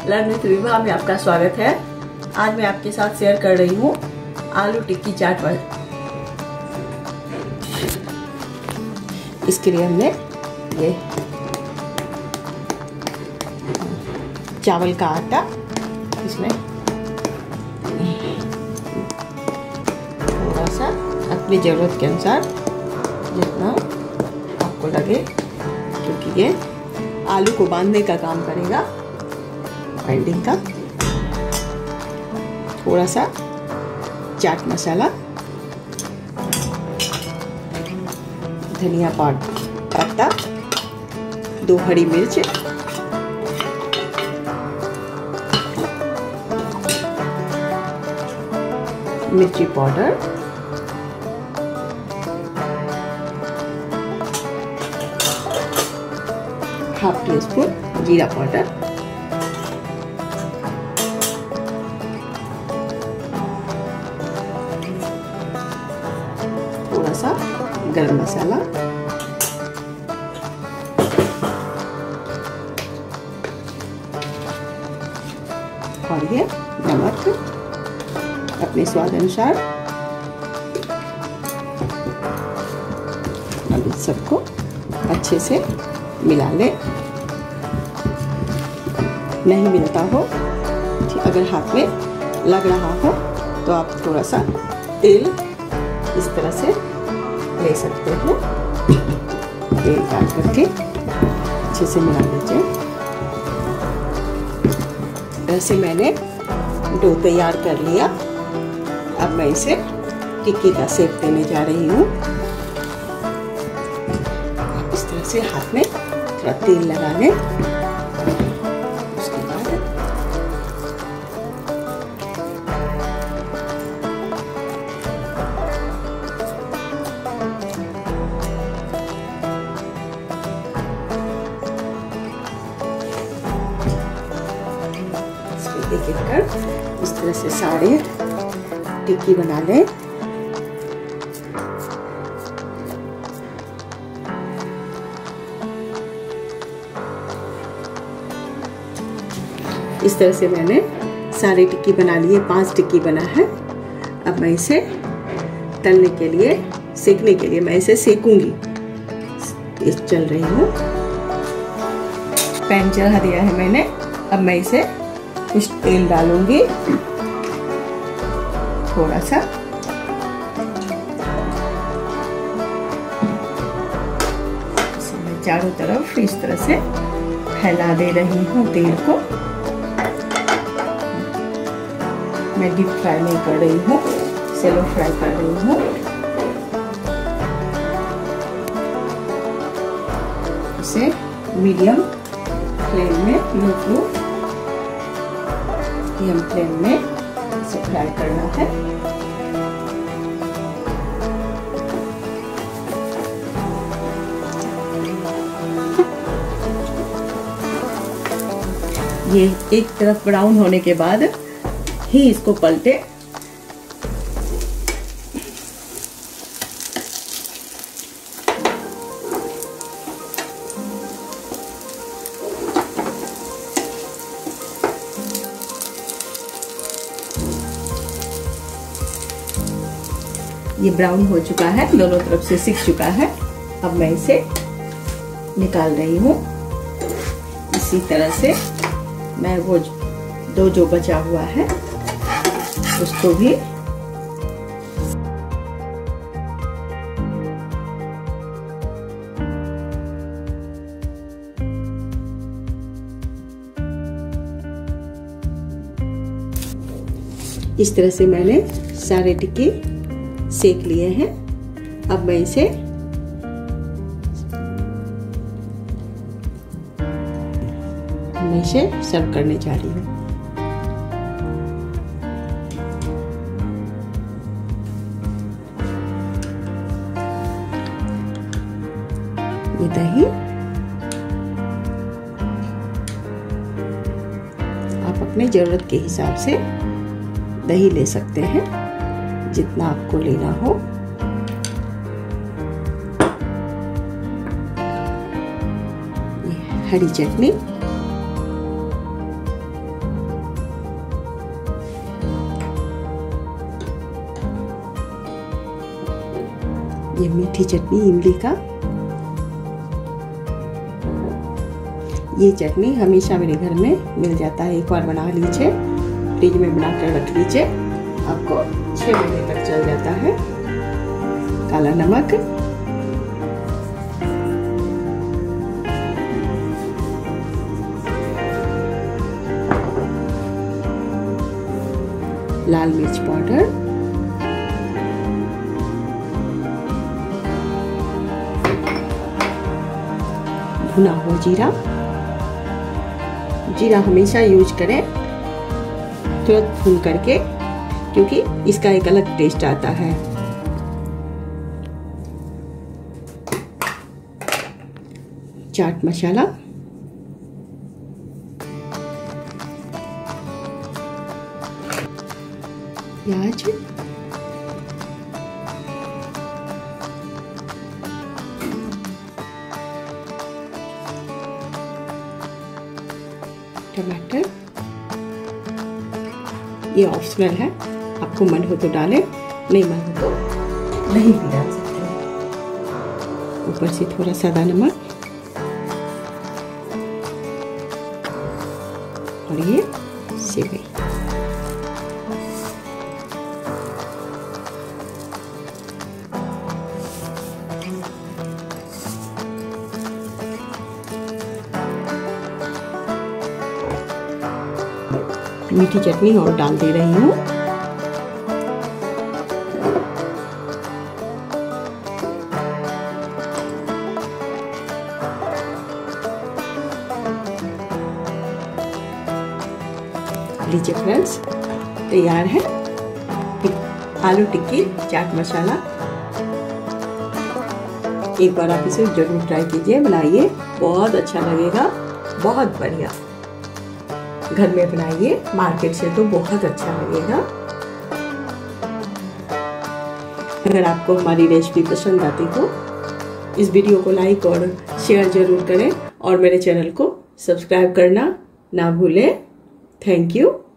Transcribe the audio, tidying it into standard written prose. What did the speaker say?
Learn with Vibha में आपका स्वागत है। आज मैं आपके साथ शेयर कर रही हूँ आलू टिक्की चाट वाला। इसके लिए हमने ये चावल का आटा, इसमें थोड़ा सा अपनी ज़रूरत के अनुसार जितना आपको लगे, क्योंकि ये आलू को बांधने का काम करेगा, बाइंडिंग का। थोड़ा सा चाट मसाला, धनिया पत्ता, 2 हरी मिर्च, मिर्ची पाउडर, ½ टीस्पून जीरा पाउडर, थोड़ा सा गरम मसाला, और ये नमक अपने स्वाद अनुसार। अब इस सबको अच्छे से मिला लें। नहीं मिलता हो, अगर हाथ में लग रहा हो तो आप थोड़ा सा तेल इस तरह से ले सकते हो। तेल डाल करके अच्छे से मिला लीजिए। ऐसे मैंने डो तैयार कर लिया। अब मैं इसे टिक्की का शेप देने जा रही हूँ। इस तरह से हाथ में थोड़ा तेल लगा लें। उसके बाद एक-एक कर इस तरह से सारे टिक्की बना लें। इस तरह से मैंने सारे टिक्की बना लिए। 5 टिक्की बना है। अब मैं इसे तलने के लिए, सेकने के लिए मैं इसे सेकूंगी। इस चल रही हूँ। पैन चढ़ा दिया है मैंने। अब मैं इसे कुछ तेल डालूंगी, थोड़ा सा। इसे मैं चारों तरफ इस तरह से फैला दे रही हूँ तेल को। मैं डीप फ्राई नहीं कर रही हूँ, सेलो फ्राई कर रही हूँ। इसे मीडियम फ्लेम में, मीडियम फ्लेम में इसे फ्राई करना है। ये एक तरफ ब्राउन होने के बाद ही इसको पलटे। ये ब्राउन हो चुका है, दोनों तरफ से सिक चुका है। अब मैं इसे निकाल रही हूँ। इसी तरह से मैं वो जो बचा हुआ है उसको भी इस तरह से मैंने सारे टिक्की सेक लिए हैं। अब मैं इसे सर्व करने जा रही हूँ। ये दही आप अपने जरूरत के हिसाब से दही ले सकते हैं, जितना आपको लेना हो। ये हरी चटनी, ये मीठी चटनी इमली का। ये चटनी हमेशा मेरे घर में मिल जाता है, एक बार बना लीजिए, फ्रिज में बना कर रख लीजिए, आपको 6 महीने तक चल जाता है। काला नमक, लाल मिर्च पाउडर, भुना हुआ जीरा। जीरा हमेशा यूज करें तुरंत भून करके, क्योंकि इसका एक अलग टेस्ट आता है। चाट मसाला, प्याज, टमाटर। ये ऑप्शनल है, आपको मन हो तो डालें, नहीं मन हो तो नहीं भी डाल सकते हैं। ऊपर से थोड़ा सादा नमक और ये सेवई। मीठी चटनी और डाल दे रही हूँ। लीजिए फ्रेंड्स, तैयार है आलू टिक्की चाट मसाला। एक बार आप इसे जरूर ट्राई कीजिए, बनाइए, बहुत अच्छा लगेगा, बहुत बढ़िया। घर में बनाइए, मार्केट से तो बहुत अच्छा लगेगा। अगर आपको हमारी रेसिपी पसंद आती तो इस वीडियो को लाइक और शेयर जरूर करें और मेरे चैनल को सब्सक्राइब करना ना भूलें। Thank you.